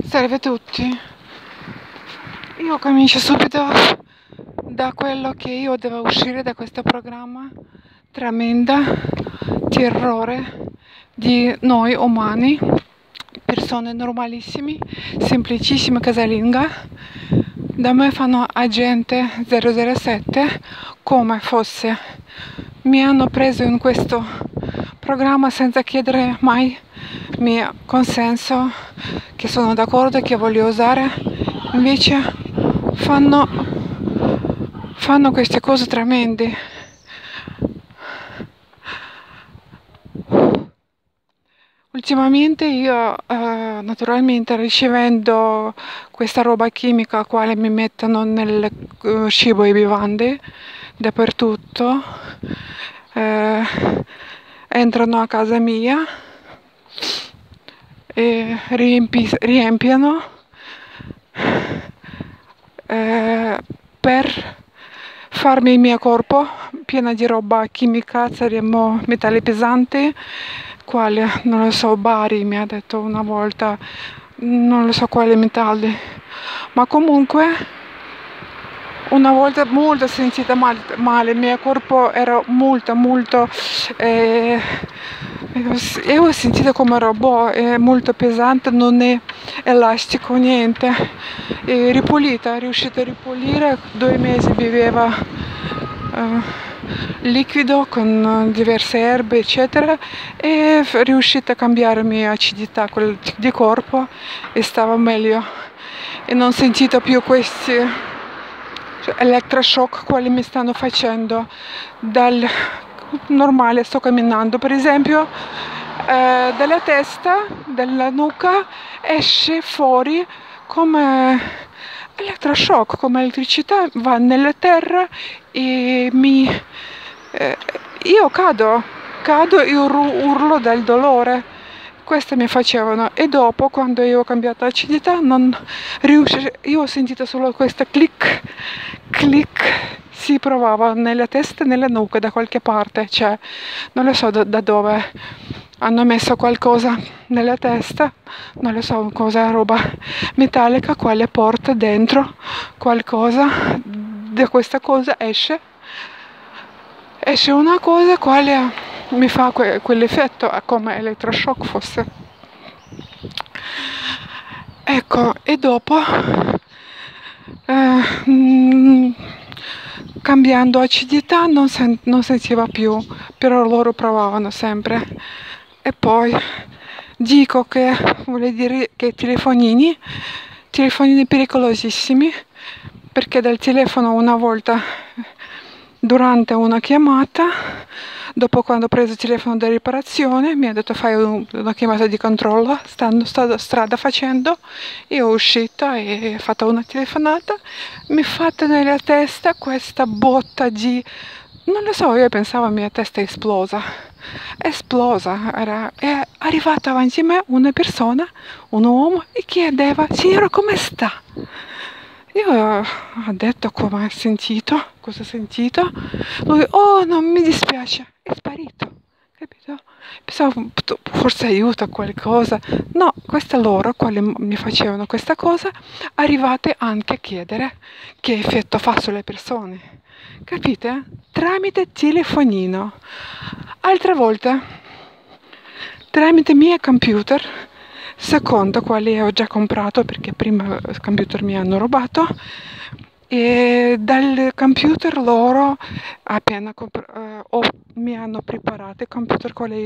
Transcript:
Salve a tutti, io comincio subito da quello che io devo uscire da questo programma tremenda terrore di noi umani, persone normalissime, semplicissime casalinga. Da me fanno agente 007 come fosse. Mi hanno preso in questo programma senza chiedere mai mio consenso, che sono d'accordo e che voglio usare. Invece fanno queste cose tremende. Ultimamente io naturalmente ricevendo questa roba chimica quale mi mettono nel cibo e bevande dappertutto, entrano a casa mia e riempiono per farmi il mio corpo pieno di roba chimica, saremo metalli pesanti, quale, non lo so, Bari mi ha detto una volta, non lo so quale metalli, ma comunque una volta molto sentita male, il mio corpo era molto io ho sentito come robot, è molto pesante, non è elastico, niente, è ripulita, è riuscita a ripulire, 2 mesi viveva liquido con diverse erbe eccetera, e è riuscita a cambiare la mia acidità di corpo e stava meglio e non ho sentito più questi elettroshock quali mi stanno facendo dal normale. Sto camminando per esempio, dalla testa, dalla nuca esce fuori come elettroshock, come elettricità, va nella terra e io cado e urlo dal dolore. Questo mi facevano, e dopo quando io ho cambiato acidità non riuscivo, io ho sentito solo questo click si provava nella testa e nella nuca da qualche parte, cioè non lo so da dove hanno messo qualcosa nella testa, non lo so, cosa, roba metallica, quale porta dentro qualcosa, da questa cosa esce una cosa quale mi fa quell'effetto come elettroshock fosse. Ecco, e dopo cambiando acidità non sentiva più, però loro provavano sempre. E poi dico che vuol dire che telefonini pericolosissimi, perché dal telefono una volta durante una chiamata, dopo quando ho preso il telefono da riparazione, mi ha detto fai una chiamata di controllo, stando strada facendo, io ho uscita e ho fatto una telefonata, mi è fatta nella testa questa botta di, non lo so, io pensavo la mia testa è esplosa, è arrivata avanti a me una persona, un uomo, e chiedeva, signora come sta? Io ho detto come hai sentito, cosa ho sentito. Lui, oh non mi dispiace, è sparito, capito? Pensavo forse aiuta qualcosa. No, queste loro, quali mi facevano questa cosa, arrivate anche a chiedere che effetto fa sulle persone, capite? Tramite telefonino. Altre volte, tramite mio computer, secondo quale ho già comprato perché prima il computer mi hanno rubato, e dal computer loro appena mi hanno preparato il computer quale